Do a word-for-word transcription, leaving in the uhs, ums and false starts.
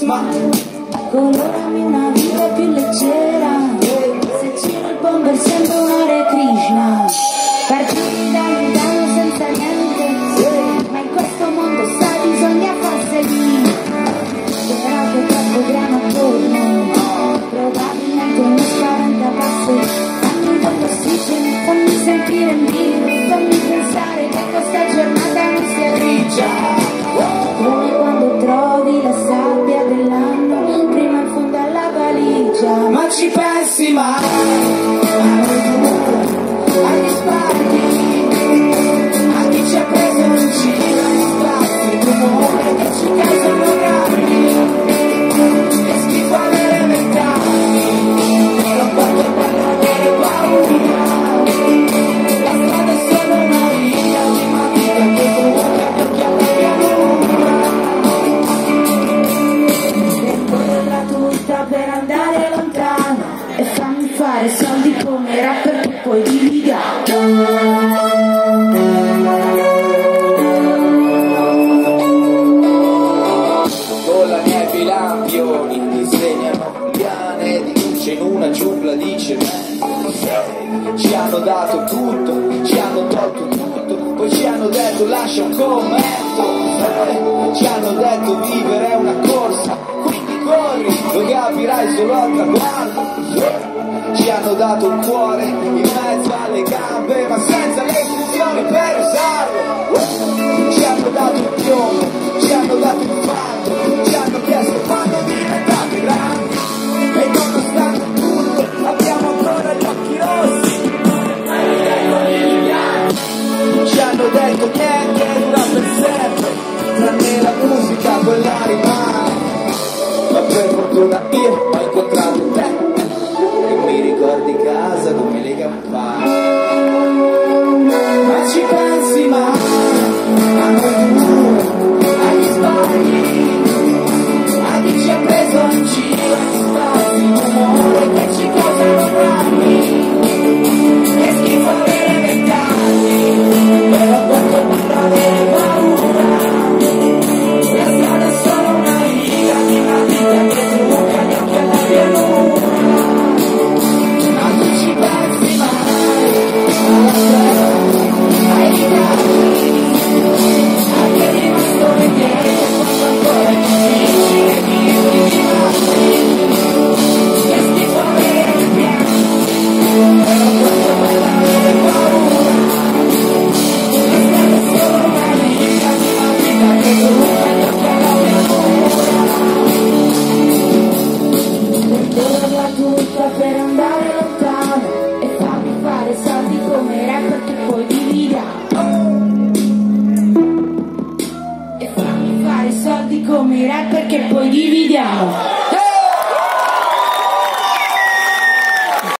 smile, colorami una vita più leggera. Se giro il bomber sembra un Hare Krishna. Partiti da lontano senza niente, ma in questo mondo sai bisogna farsi. Però che troppo grano attorno, probabilmente uno spaventa passi. Fammi tanto ossigeno, fammi sentire in vivo, fammi pensare che questa giornata non sia grigia. Come quando trovi la sabbia dell'anno prima in fondo alla valigia. Ma ci pensi mai agli sbagli, a chi ci ha preso in giro, agli sbagli, l'umore che ci causano grammi e schifo alle vent'anni. L'ho fatto per non avere paura, la strada è solo una via, una vita che provoca perché alla pianura. Percorrerla tutta per andare lontano e fammi fare soldi come rapper che poi dividiamo. Con la neve i lampioni disegnano liane di luce in una giungla di cemento. Ci hanno dato tutto, ci hanno tolto tutto, poi ci hanno detto lascia un commento. Ci hanno detto vivere è una corsa, quindi corri, lo capirai solo al traguardo. Ci hanno dato un cuore in mezzo alle gambe, ma senza le istruzioni per usarlo. Ci hanno dato il piombo, ci hanno dato il fango, ci hanno chiesto quando diventate grandi. E nonostante tutto abbiamo ancora gli occhi rossi. Ci hanno detto niente dura per sempre, tranne la musica, quella rimane. Ma per fortuna io ho incontrato te e mi ricordi casa come le campane. Ma ci pensi mai a noi due, agli sbagli, a chi ci ha preso in giro, agli sbagli, l'umore che ci causano grammi e schifo avere vent'anni. Però quanto potrà avere paura, la strada è solo una vita, una vita che trucca gli occhi alla pianura. Ma tu ci pensi mai alla strada, ai ricatti, a chi è rimasto indietro quando ancora è difficile vivere di matti. Che schifo avere piani, però quanto potrà avere paura, la strada è solo una vita, una vita che trucca gli occhi alla pianura. Percorrerla tutta per andare lontano e fammi fare soldi come rapper che poi dividiamo. E fammi fare soldi come rapper che poi dividiamo.